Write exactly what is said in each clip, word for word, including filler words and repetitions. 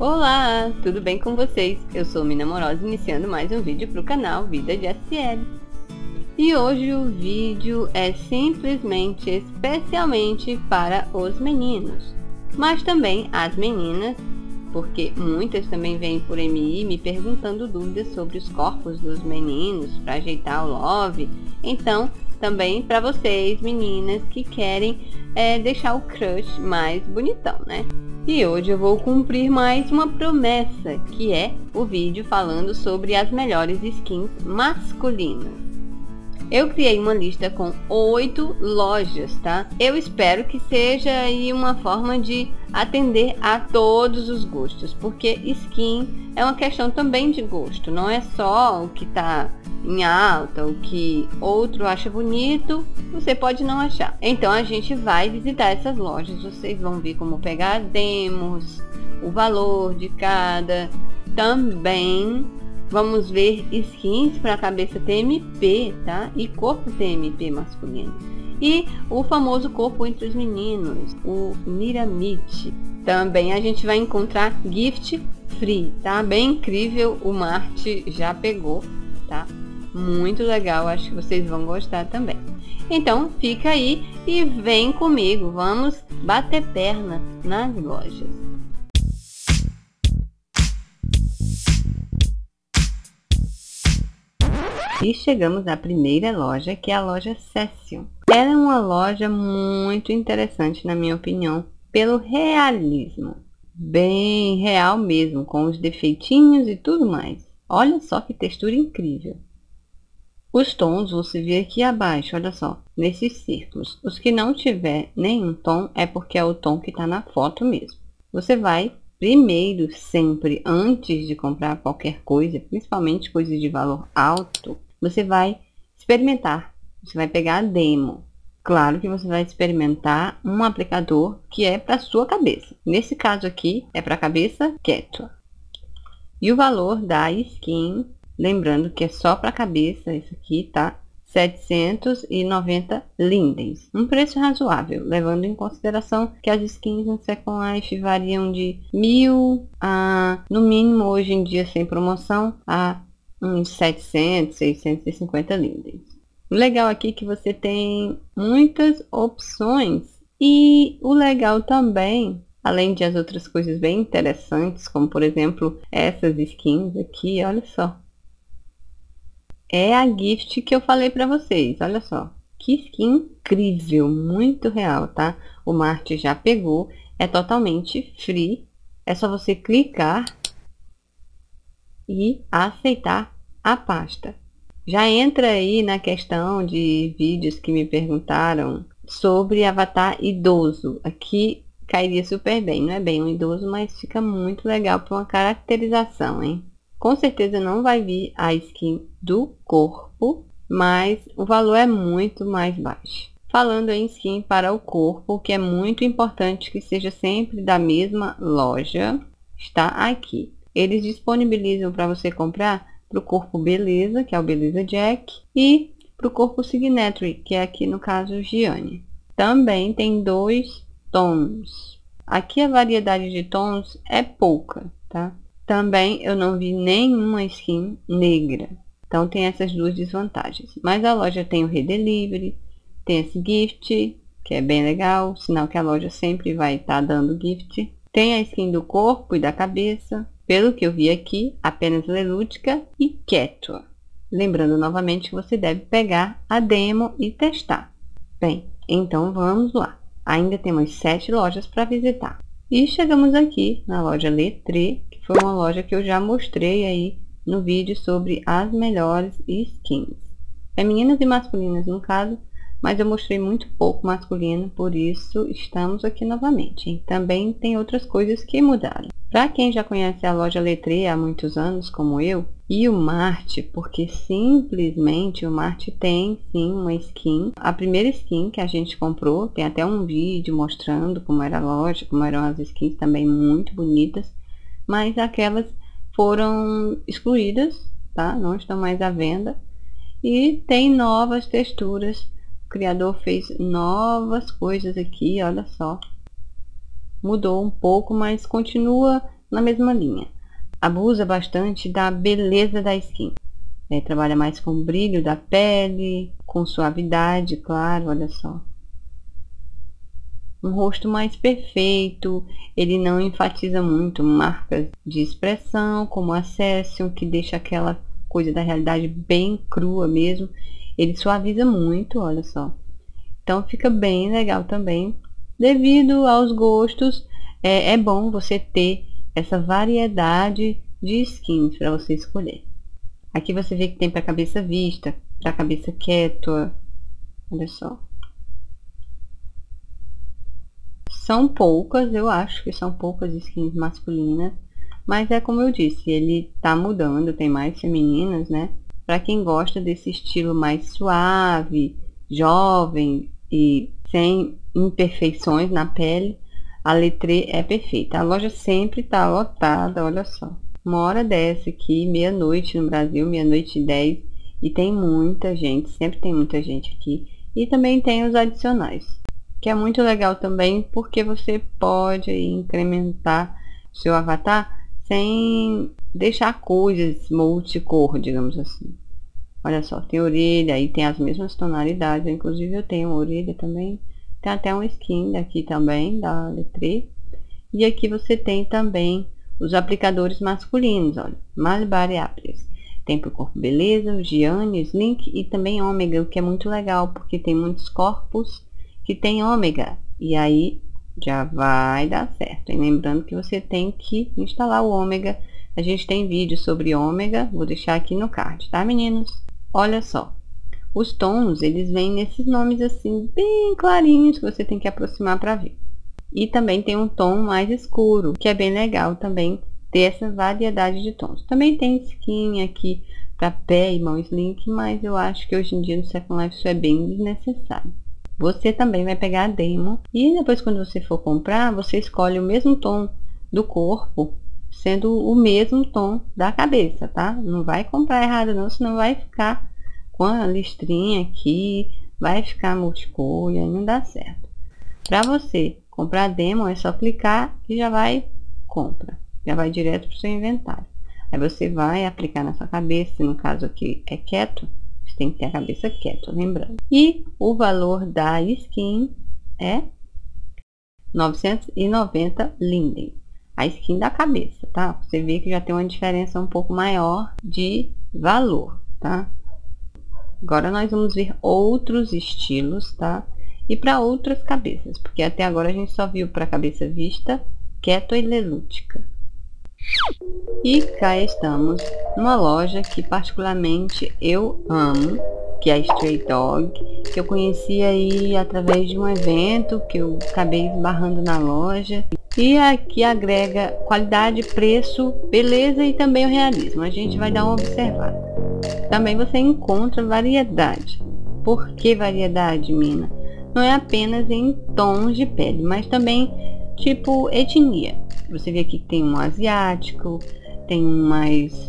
Olá, tudo bem com vocês? Eu sou Mina Amorosa, iniciando mais um vídeo para o canal Vida de S L. E hoje o vídeo é simplesmente, especialmente para os meninos, mas também as meninas, porque muitas também vêm por M I me perguntando dúvidas sobre os corpos dos meninos para ajeitar o love. Então, também para vocês, meninas, que querem é, deixar o crush mais bonitão, né? E hoje eu vou cumprir mais uma promessa, que é o vídeo falando sobre as melhores skins masculinas. Eu criei uma lista com oito lojas, tá? Eu espero que seja aí uma forma de atender a todos os gostos, porque skin é uma questão também de gosto, não é só o que tá em alta, o que outro acha bonito, você pode não achar. Então a gente vai visitar essas lojas, vocês vão ver como pegar demos, o valor de cada, também vamos ver skins para cabeça T M P, tá? E corpo T M P masculino. E o famoso corpo entre os meninos, o Miramite. Também a gente vai encontrar gift free, tá? Bem incrível, o Marte já pegou, tá? Muito legal, acho que vocês vão gostar também. Então fica aí e vem comigo, vamos bater perna nas lojas. E chegamos à primeira loja, que é a loja Session. Ela é uma loja muito interessante, na minha opinião, pelo realismo. Bem real mesmo, com os defeitinhos e tudo mais. Olha só que textura incrível. Os tons você vê aqui abaixo, olha só, nesses círculos. Os que não tiver nenhum tom é porque é o tom que está na foto mesmo. Você vai primeiro, sempre, antes de comprar qualquer coisa, principalmente coisas de valor alto, você vai experimentar. Você vai pegar a demo. Claro que você vai experimentar um aplicador que é para sua cabeça. Nesse caso aqui, é para a cabeça Quechua. E o valor da skin, lembrando que é só para a cabeça, isso aqui, tá? setecentos e noventa lindens. Um preço razoável, levando em consideração que as skins no Second Life variam de mil a, no mínimo hoje em dia sem promoção, a uns setecentos, seiscentos e cinquenta lindens. O legal aqui é que você tem muitas opções. E o legal também, além de as outras coisas bem interessantes, como por exemplo essas skins aqui, olha só. É a gift que eu falei para vocês, olha só. Que skin incrível, muito real, tá? O Marte já pegou, é totalmente free. É só você clicar e aceitar a pasta. Já entra aí na questão de vídeos que me perguntaram sobre avatar idoso. Aqui cairia super bem, não é bem um idoso, mas fica muito legal para uma caracterização, hein? Com certeza não vai vir a skin do corpo, mas o valor é muito mais baixo. Falando em skin para o corpo, que é muito importante que seja sempre da mesma loja, está aqui. Eles disponibilizam para você comprar para o corpo Beleza, que é o Beleza Jack, e para o corpo Signatory, que é aqui no caso Gianni. Também tem dois tons. Aqui a variedade de tons é pouca, tá? Também eu não vi nenhuma skin negra. Então tem essas duas desvantagens. Mas a loja tem o redelivery, tem esse gift, que é bem legal, sinal que a loja sempre vai estar tá dando gift. Tem a skin do corpo e da cabeça. Pelo que eu vi aqui, apenas Lelútica e Quechua. Lembrando novamente que você deve pegar a demo e testar. Bem, então vamos lá. Ainda temos sete lojas para visitar. E chegamos aqui na loja Lettré, que foi uma loja que eu já mostrei aí no vídeo sobre as melhores skins. Femininas e masculinas no caso, mas eu mostrei muito pouco masculino, por isso estamos aqui novamente. E também tem outras coisas que mudaram. Para quem já conhece a loja Lettré há muitos anos, como eu, e o Marte, porque simplesmente o Marte tem sim uma skin. A primeira skin que a gente comprou, tem até um vídeo mostrando como era a loja, como eram as skins também muito bonitas, mas aquelas foram excluídas, tá? Não estão mais à venda. E tem novas texturas. O criador fez novas coisas aqui, olha só. Mudou um pouco, mas continua na mesma linha. Abusa bastante da beleza da skin. É, trabalha mais com o brilho da pele, com suavidade, claro, olha só. Um rosto mais perfeito, ele não enfatiza muito marcas de expressão, como a Session, que deixa aquela coisa da realidade bem crua mesmo. Ele suaviza muito, olha só. Então fica bem legal também. Devido aos gostos, é, é bom você ter essa variedade de skins para você escolher. Aqui você vê que tem para cabeça vista, para cabeça quieta, olha só. São poucas, eu acho que são poucas skins masculinas, mas é como eu disse, ele tá mudando, tem mais femininas, né? Para quem gosta desse estilo mais suave, jovem e sem imperfeições na pele, a Lettré é perfeita. A loja sempre tá lotada, olha só. Uma hora dessa aqui, meia-noite no Brasil, meia-noite e dez, e tem muita gente, sempre tem muita gente aqui. E também tem os adicionais, que é muito legal também, porque você pode aí incrementar seu avatar sem deixar coisas multicor, digamos assim. Olha só, tem orelha, aí tem as mesmas tonalidades, inclusive eu tenho orelha também. Tem até um skin aqui também, da Lettré. E aqui você tem também os aplicadores masculinos, olha, mais variáveis. Tem para o corpo beleza, o Gianni, o Slink e também ômega, o que é muito legal, porque tem muitos corpos que tem ômega. E aí já vai dar certo. E lembrando que você tem que instalar o ômega. A gente tem vídeo sobre ômega, vou deixar aqui no card, tá, meninos? Olha só, os tons, eles vêm nesses nomes assim, bem clarinhos, que você tem que aproximar para ver. E também tem um tom mais escuro, que é bem legal também ter essa variedade de tons. Também tem skin aqui para pé e mão Slink, mas eu acho que hoje em dia no Second Life isso é bem desnecessário. Você também vai pegar a demo e depois, quando você for comprar, você escolhe o mesmo tom do corpo, sendo o mesmo tom da cabeça, tá? Não vai comprar errado não, senão vai ficar com a listrinha aqui, vai ficar multicor e aí não dá certo. Para você comprar a demo, é só clicar e já vai compra, já vai direto para o seu inventário. Aí você vai aplicar na sua cabeça, no caso aqui é quieto, você tem que ter a cabeça quieta, lembrando. E o valor da skin é novecentos e noventa linden. A skin da cabeça, tá? Você vê que já tem uma diferença um pouco maior de valor, tá? Agora nós vamos ver outros estilos, tá? E para outras cabeças, porque até agora a gente só viu para cabeça vista, quieto e lelútica. E cá estamos numa loja que particularmente eu amo, que é a Stray Dog, que eu conheci aí através de um evento que eu acabei esbarrando na loja. E aqui agrega qualidade, preço, beleza e também o realismo. A gente vai dar uma observada. Também você encontra variedade. Por que variedade, mina? Não é apenas em tons de pele, mas também tipo etnia. Você vê aqui que tem um asiático, tem um mais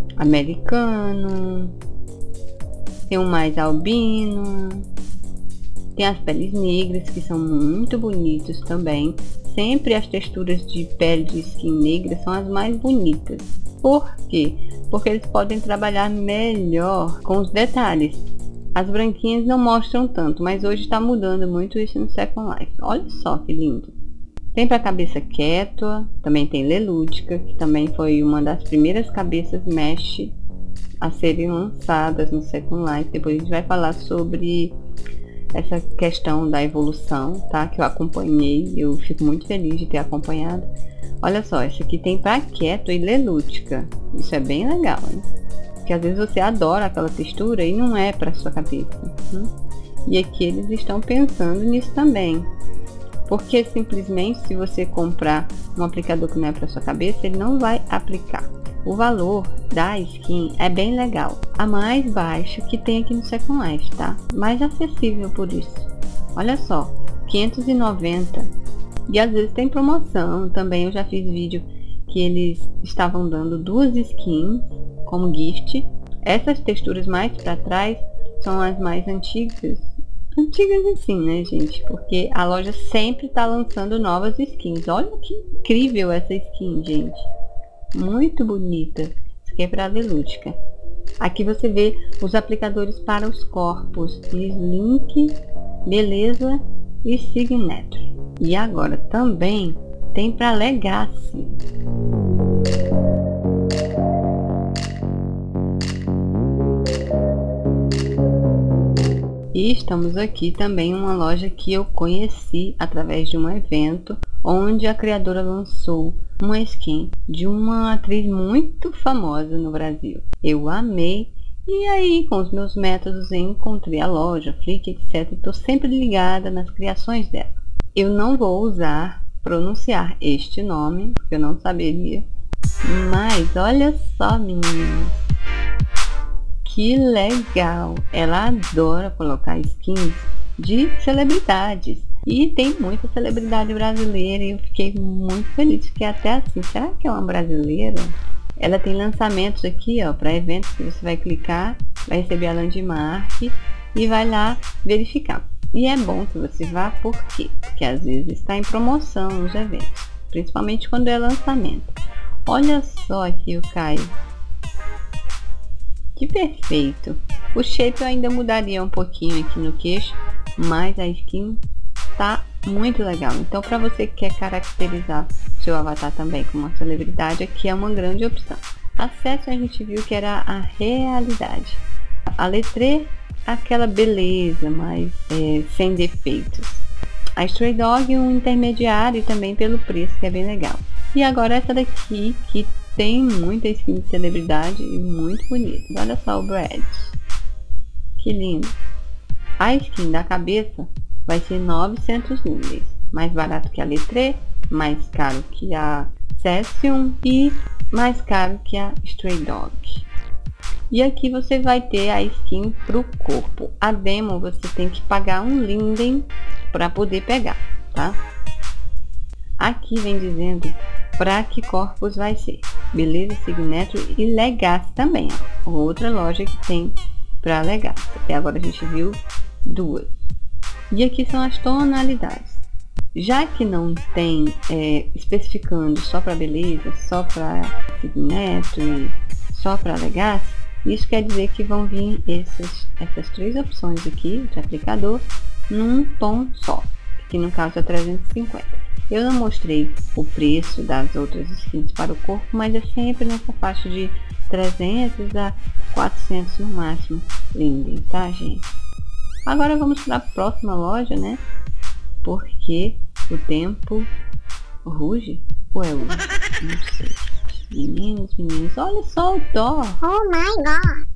americano, tem um mais albino, tem as peles negras que são muito bonitos também. Sempre as texturas de pele de skin negra são as mais bonitas. Por quê? Porque eles podem trabalhar melhor com os detalhes. As branquinhas não mostram tanto, mas hoje está mudando muito isso no Second Life. Olha só que lindo. Tem para cabeça Quetua, também tem Lelúdica, que também foi uma das primeiras cabeças mesh a serem lançadas no Second Life. Depois a gente vai falar sobre essa questão da evolução, tá? Que eu acompanhei, eu fico muito feliz de ter acompanhado. Olha só, essa aqui tem para Quetua e Lelúdica. Isso é bem legal, hein? Porque às vezes você adora aquela textura e não é para sua cabeça. Hein? E aqui eles estão pensando nisso também. Porque simplesmente se você comprar um aplicador que não é para sua cabeça, ele não vai aplicar. O valor da skin é bem legal, a mais baixa que tem aqui no Second Life, tá? Mais acessível por isso. Olha só, quinhentos e noventa. E às vezes tem promoção também. Eu já fiz vídeo que eles estavam dando duas skins como gift. Essas texturas mais para trás são as mais antigas, antigas assim, né, gente? Porque a loja sempre tá lançando novas skins. Olha que incrível essa skin, gente. Muito bonita. Isso aqui é pra Lelútica. Aqui você vê os aplicadores para os corpos. Slink, Beleza e Signature. E agora também tem para Legacy. E estamos aqui também em uma loja que eu conheci através de um evento, onde a criadora lançou uma skin de uma atriz muito famosa no Brasil. Eu amei, e aí com os meus métodos encontrei a loja, Flick, etcétera. Estou sempre ligada nas criações dela. Eu não vou usar, pronunciar este nome, porque eu não saberia. Mas olha só, meninas. Que legal! Ela adora colocar skins de celebridades. E tem muita celebridade brasileira e eu fiquei muito feliz. Fiquei até assim, será que é uma brasileira? Ela tem lançamentos aqui, ó, para eventos que você vai clicar, vai receber a landmark e vai lá verificar. E é bom que você vá, por quê? Porque às vezes está em promoção nos eventos, principalmente quando é lançamento. Olha só aqui o Caio. Que perfeito! O shape eu ainda mudaria um pouquinho aqui no queixo, mas a skin tá muito legal. Então, para você que quer caracterizar seu avatar também como uma celebridade, aqui é uma grande opção. A Cécia a gente viu que era a realidade. A Letré, aquela beleza, mas é, sem defeitos. A Stray Dog, um intermediário também pelo preço, que é bem legal. E agora essa daqui, que tem muita skin de celebridade e muito bonita. Olha só o Brad. Que lindo. A skin da cabeça vai ser novecentos níveis. Mais barato que a Letré, mais caro que a Session e mais caro que a Stray Dog. E aqui você vai ter a skin para o corpo. A demo você tem que pagar um linden para poder pegar, tá? Aqui vem dizendo para que corpos vai ser. Beleza, Signature e Legacy também, ó. Outra loja que tem para Legacy. Até agora a gente viu duas. E aqui são as tonalidades. Já que não tem é, especificando só para Beleza, só para Signature, só para Legacy, isso quer dizer que vão vir esses, essas três opções aqui de aplicador num tom só, que no caso é trezentos e cinquenta. Eu não mostrei o preço das outras skins para o corpo, mas é sempre nessa faixa de trezentos a quatrocentos no máximo. Lindo, tá, gente? Agora vamos para a próxima loja, né? Porque o tempo ruge ou é urge? Não sei. Meninos, meninos, olha só o Thor. Oh my god.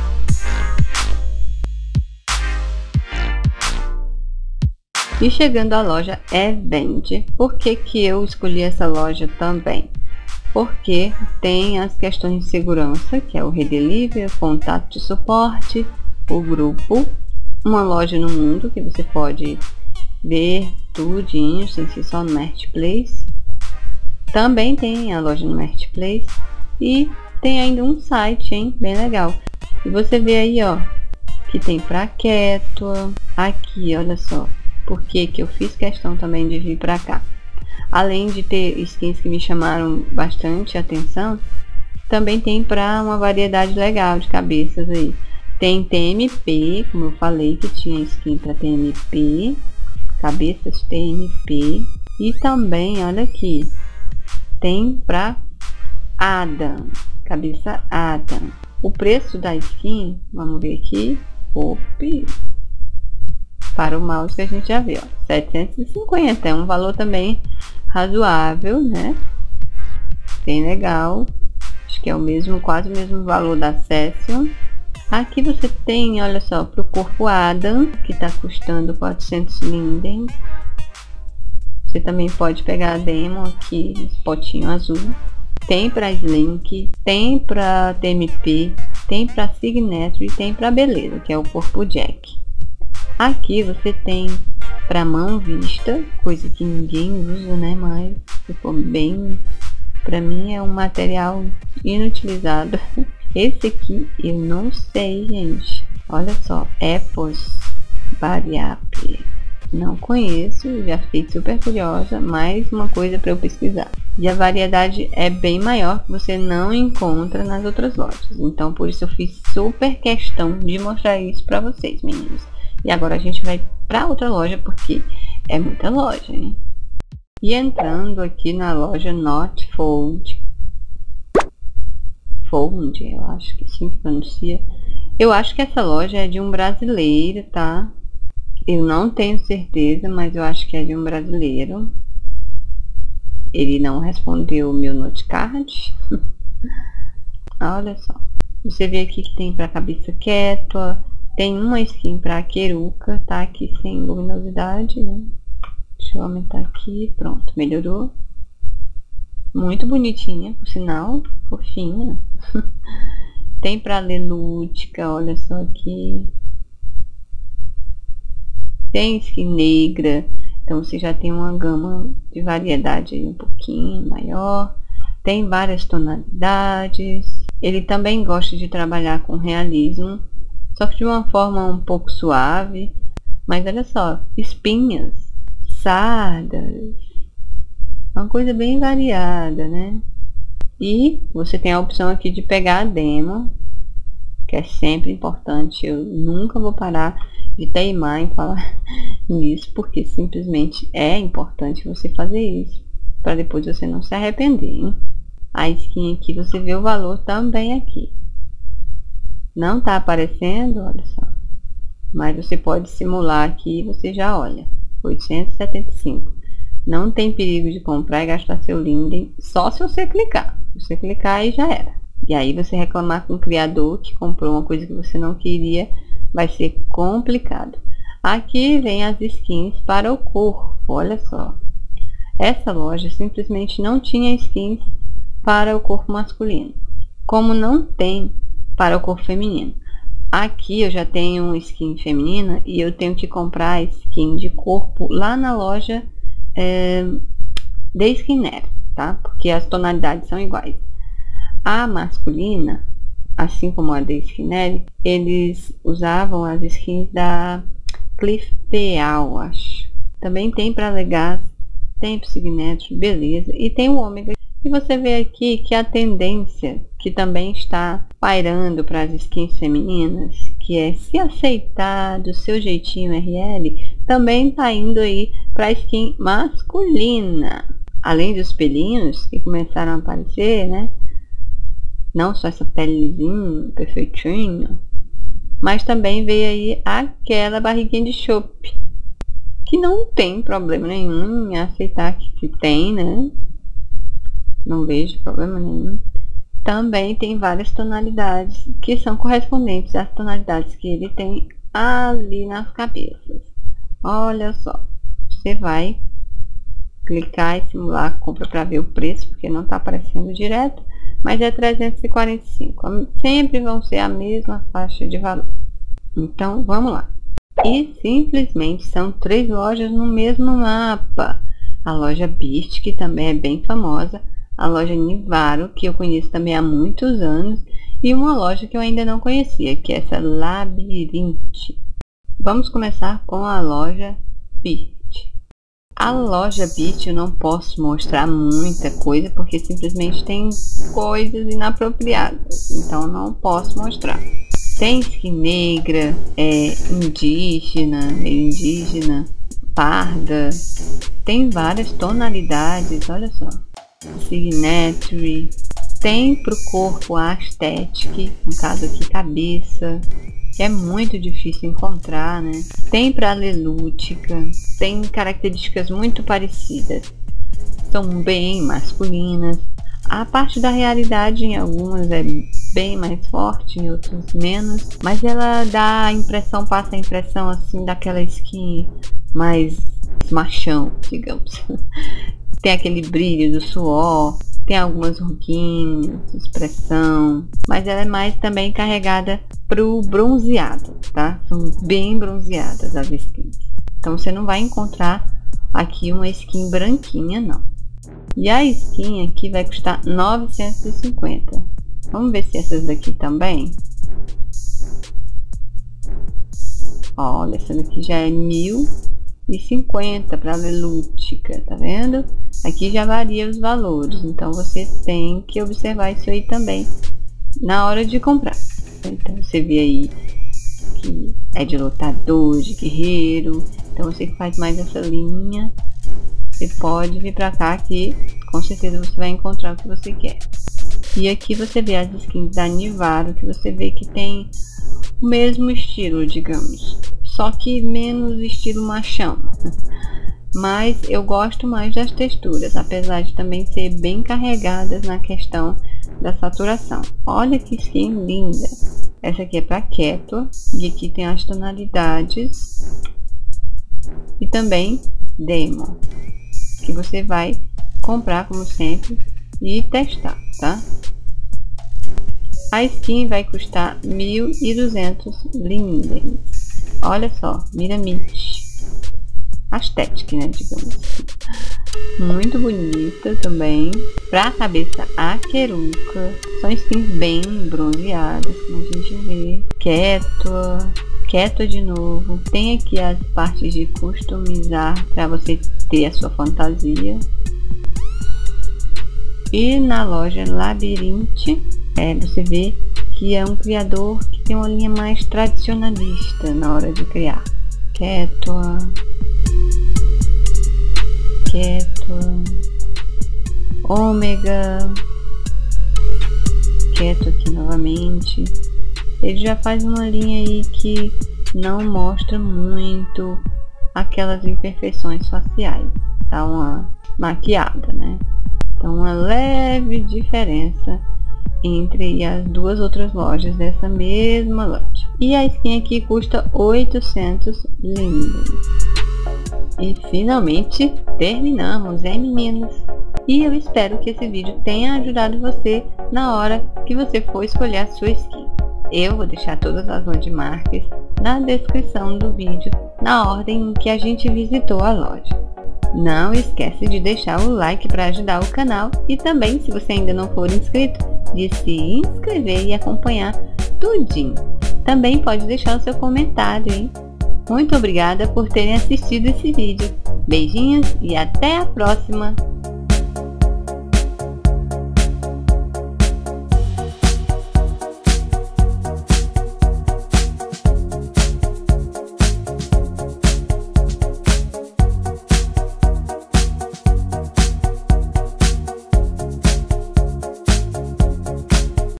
E chegando à loja Event, por que que eu escolhi essa loja também? Porque tem as questões de segurança, que é o redelivery, contato de suporte, o grupo, uma loja no mundo que você pode ver tudinho, sem ser só no Marketplace. Também tem a loja no Marketplace e tem ainda um site, hein, bem legal. E você vê aí, ó, que tem pra Ketua, aqui, olha só. Por que que eu fiz questão também de vir para cá. Além de ter skins que me chamaram bastante atenção, também tem para uma variedade legal de cabeças aí. Tem T M P, como eu falei que tinha skin para T M P, cabeças T M P. E também, olha aqui, tem para Adam, cabeça Adam. O preço da skin, vamos ver aqui, opa, para o mouse que a gente já viu, ó, setecentos e cinquenta, é um valor também razoável, né? Bem legal. Acho que é o mesmo, quase o mesmo valor da Session. Aqui você tem, olha só, para o corpo Adam, que está custando quatrocentos linden. Você também pode pegar a demo aqui, esse potinho azul. Tem para Slink, tem para T M P, tem para Signature e tem para Beleza, que é o corpo Jack. Aqui você tem para mão vista, coisa que ninguém usa, né? Mas ficou bem, para mim é um material inutilizado. Esse aqui eu não sei, gente. Olha só, Apples Variap. Não conheço, já fiquei super curiosa, mais uma coisa para eu pesquisar. E a variedade é bem maior, que você não encontra nas outras lojas. Então por isso eu fiz super questão de mostrar isso para vocês, meninos. E agora a gente vai para outra loja, porque é muita loja, hein? E entrando aqui na loja Not Fold, Fold, eu acho que assim que pronuncia. Eu acho que essa loja é de um brasileiro, tá? Eu não tenho certeza, mas eu acho que é de um brasileiro. Ele não respondeu o meu note card. Olha só. Você vê aqui que tem para cabeça quieta. Tem uma skin para Keruka, tá aqui sem luminosidade, né? Deixa eu aumentar aqui. Pronto, melhorou. Muito bonitinha, por sinal. Fofinha. Tem para Lelútica, olha só aqui. Tem skin negra, então você já tem uma gama de variedade aí um pouquinho maior. Tem várias tonalidades. Ele também gosta de trabalhar com realismo, só que de uma forma um pouco suave. Mas olha só, espinhas, sardas, uma coisa bem variada, né? E você tem a opção aqui de pegar a demo, que é sempre importante. Eu nunca vou parar de teimar em falar nisso, porque simplesmente é importante você fazer isso, para depois você não se arrepender, hein? A skin aqui, você vê o valor também aqui. Não tá aparecendo, olha só. Mas você pode simular aqui e você já olha. oitocentos e setenta e cinco. Não tem perigo de comprar e gastar seu Linden, só se você clicar. Se você clicar aí já era. E aí você reclamar com o criador que comprou uma coisa que você não queria, vai ser complicado. Aqui vem as skins para o corpo, olha só. Essa loja simplesmente não tinha skins para o corpo masculino, como não tem para o corpo feminino. Aqui eu já tenho uma skin feminina e eu tenho que comprar a skin de corpo lá na loja é, da Skinner, tá? Porque as tonalidades são iguais. A masculina, assim como a da Skinner, eles usavam as skins da Cliff Peal, acho. Também tem para Legas, tem para Signature, beleza. E tem o Ômega. E você vê aqui que a tendência que também está pairando para as skins femininas, que é se aceitar do seu jeitinho R L, também está indo aí para a skin masculina. Além dos pelinhos que começaram a aparecer, né? Não só essa pelezinha perfeitinha, mas também veio aí aquela barriguinha de chope, que não tem problema nenhum em aceitar que se tem, né? Não vejo problema nenhum. Também tem várias tonalidades que são correspondentes às tonalidades que ele tem ali nas cabeças. Olha só, você vai clicar e simular a compra para ver o preço, porque não está aparecendo direto, mas é trezentos e quarenta e cinco. Sempre vão ser a mesma faixa de valor. Então vamos lá. E simplesmente são três lojas no mesmo mapa. A loja Beast, que também é bem famosa, a loja Nivaro, que eu conheço também há muitos anos, e uma loja que eu ainda não conhecia, que é essa Labirinte. Vamos começar com a loja Beast. A loja Beast eu não posso mostrar muita coisa, porque simplesmente tem coisas inapropriadas, então não posso mostrar. Tem skin negra, é, indígena, meio indígena, parda, tem várias tonalidades, olha só. Signature, tem para o corpo a Aesthetic, no caso aqui cabeça, que é muito difícil encontrar, né? Tem para Lelútica, tem características muito parecidas, são bem masculinas. A parte da realidade em algumas é bem mais forte, em outras menos, mas ela dá a impressão, passa a impressão assim daquela skin mais machão, digamos. Tem aquele brilho do suor, tem algumas ruguinhas, expressão, mas ela é mais também carregada pro bronzeado, tá? São bem bronzeadas as skins. Então você não vai encontrar aqui uma skin branquinha, não. E a skin aqui vai custar novecentos e cinquenta. Vamos ver se essas daqui também. Olha, essa daqui já é mil e cinquenta para a Lelútica, tá vendo? Aqui já varia os valores, então você tem que observar isso aí também na hora de comprar. Então você vê aí que é de lutador, de guerreiro. Então você que faz mais essa linha, você pode vir pra cá que com certeza você vai encontrar o que você quer. E aqui você vê as skins da Nivaro, que você vê que tem o mesmo estilo, digamos, só que menos estilo machão. Mas eu gosto mais das texturas, apesar de também ser bem carregadas na questão da saturação. Olha que skin linda! Essa aqui é para Keto, e aqui tem as tonalidades e também Demon, que você vai comprar como sempre e testar, tá? A skin vai custar mil e duzentos lindens. Olha só, Miramite Aesthetic, né, digamos assim. Muito bonita também. Pra cabeça Akeruka. São skins bem bronzeadas, como a gente vê. Keto, Keto de novo. Tem aqui as partes de customizar para você ter a sua fantasia. E na loja Labirinte, é, você vê que é um criador que tem uma linha mais tradicionalista na hora de criar. Keto, Keto, Ômega, Keto aqui novamente. Ele já faz uma linha aí que não mostra muito aquelas imperfeições faciais, dá uma maquiada, né? Então uma leve diferença entre as duas outras lojas dessa mesma loja. E a skin aqui custa oitocentos lindens. E finalmente terminamos, hein, meninos? E eu espero que esse vídeo tenha ajudado você na hora que você for escolher a sua skin. Eu vou deixar todas as landmarks na descrição do vídeo, na ordem em que a gente visitou a loja. Não esquece de deixar o like para ajudar o canal e também, se você ainda não for inscrito, de se inscrever e acompanhar tudinho. Também pode deixar o seu comentário, hein? Muito obrigada por terem assistido esse vídeo. Beijinhos e até a próxima!